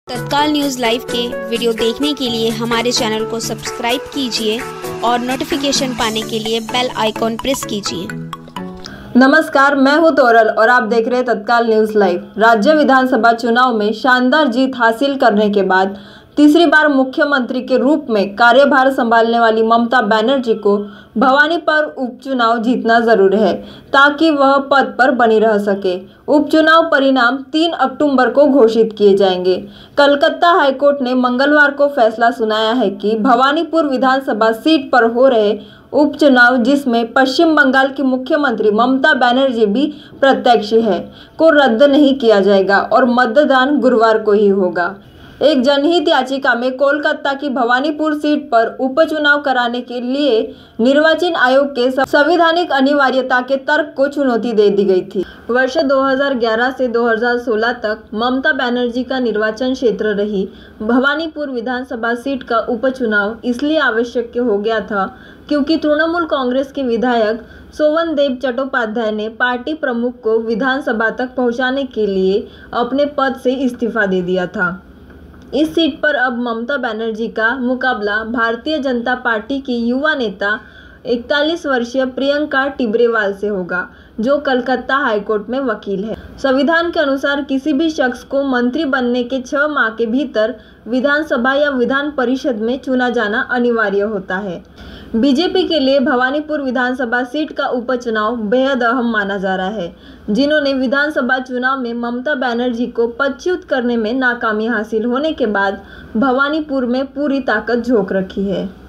तत्काल news live के video देखने के लिए हमारे चैनल को सब्सक्राइब कीजिए और नोटिफिकेशन पाने के लिए बेल आइकॉन प्रेस कीजिए। नमस्कार, मैं हूं तोरल और आप देख रहे हैं तत्काल न्यूज़ लाइव। राज्य विधानसभा चुनाव में शानदार जीत हासिल करने के बाद तीसरी बार मुख्यमंत्री के रूप में कार्यभार संभालने वाली ममता बनर्जी को भवानी पर उपचुनाव जीतना जरूर है ताकि वह पद पर बनी रह सके। उपचुनाव परिणाम 3 अक्टूबर को घोषित किए जाएंगे। कलकत्ता हाईकोर्ट ने मंगलवार को फैसला सुनाया है कि भवानीपुर विधानसभा सीट पर हो रहे उपचुनाव, जिसमें पश्चिम बंगाल की मुख्यमंत्री ममता बनर्जी भी प्रत्यक्ष है, को रद्द नहीं किया जाएगा और मतदान गुरुवार को ही होगा। एक जनहित याचिका में कोलकाता की भवानीपुर सीट पर उपचुनाव कराने के लिए निर्वाचन आयोग के संवैधानिक अनिवार्यता के तर्क को चुनौती दे दी गई थी। वर्ष 2011 से 2016 तक ममता बनर्जी का निर्वाचन क्षेत्र रही भवानीपुर विधानसभा सीट का उपचुनाव इसलिए आवश्यक हो गया था क्योंकि तृणमूल कांग्रेस के विधायक सोवनदेव चट्टोपाध्याय ने पार्टी प्रमुख को विधानसभा तक पहुंचाने के लिए अपने पद से इस्तीफा दे दिया था। इस सीट पर अब ममता बनर्जी का मुकाबला भारतीय जनता पार्टी की युवा नेता 41 वर्षीय प्रियंका टिब्रेवाल से होगा, जो कलकत्ता हाईकोर्ट में वकील है। संविधान के अनुसार किसी भी शख्स को मंत्री बनने के 6 माह के भीतर विधानसभा या विधान परिषद में चुना जाना अनिवार्य होता है। बीजेपी के लिए भवानीपुर विधानसभा सीट का उपचुनाव बेहद अहम माना जा रहा है, जिन्होंने विधानसभा चुनाव में ममता बनर्जी को पदच्युत करने में नाकामी हासिल होने के बाद भवानीपुर में पूरी ताकत झोंक रखी है।